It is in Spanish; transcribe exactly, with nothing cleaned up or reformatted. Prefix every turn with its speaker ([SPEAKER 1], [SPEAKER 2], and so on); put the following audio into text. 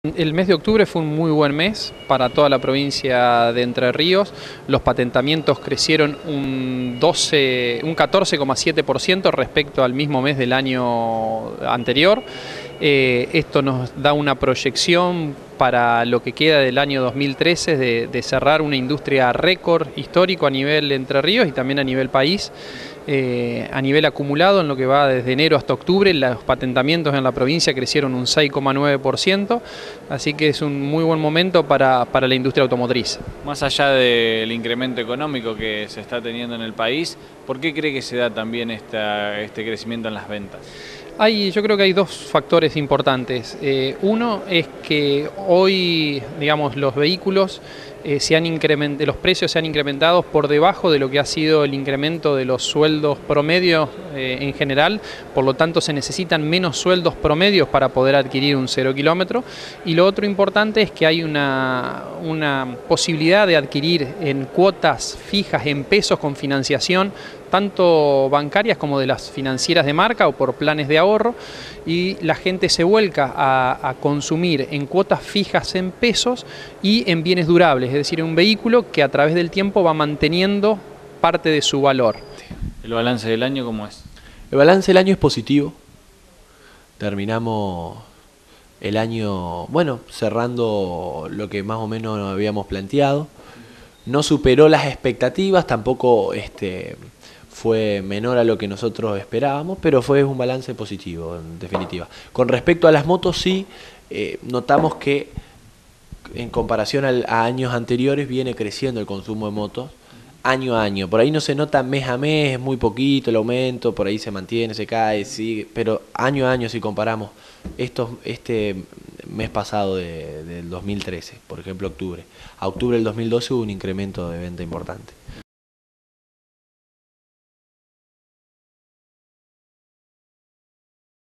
[SPEAKER 1] El mes de octubre fue un muy buen mes para toda la provincia de Entre Ríos. Los patentamientos crecieron un, doce, un catorce coma siete por ciento respecto al mismo mes del año anterior. Eh, esto nos da una proyección para lo que queda del año dos mil trece de, de cerrar una industria récord histórico a nivel Entre Ríos y también a nivel país. Eh, a nivel acumulado, en lo que va desde enero hasta octubre, los patentamientos en la provincia crecieron un seis coma nueve por ciento, así que es un muy buen momento para, para la industria automotriz.
[SPEAKER 2] Más allá del incremento económico que se está teniendo en el país, ¿por qué cree que se da también esta, este crecimiento en las ventas?
[SPEAKER 1] Hay, yo creo que hay dos factores importantes. Eh, uno es que hoy, digamos, los vehículos eh, se han incrementado, los precios se han incrementado por debajo de lo que ha sido el incremento de los sueldos promedios eh, en general, por lo tanto se necesitan menos sueldos promedios para poder adquirir un cero kilómetro. Y lo otro importante es que hay una, una posibilidad de adquirir en cuotas fijas, en pesos con financiación, tanto bancarias como de las financieras de marca o por planes de ahorro, y la gente se vuelca a, a consumir en cuotas fijas en pesos y en bienes durables, es decir, en un vehículo que a través del tiempo va manteniendo parte de su valor.
[SPEAKER 2] ¿El balance del año cómo es?
[SPEAKER 3] El balance del año es positivo. Terminamos el año, bueno, cerrando lo que más o menos habíamos planteado. No superó las expectativas, tampoco este, fue menor a lo que nosotros esperábamos, pero fue un balance positivo, en definitiva. Con respecto a las motos, sí, eh, notamos que en comparación al, a años anteriores viene creciendo el consumo de motos, año a año. Por ahí no se nota mes a mes, es muy poquito el aumento, por ahí se mantiene, se cae, sigue, pero año a año si comparamos estos, este mes pasado de, del dos mil trece, por ejemplo octubre, a octubre del dos mil doce hubo un incremento de venta importante.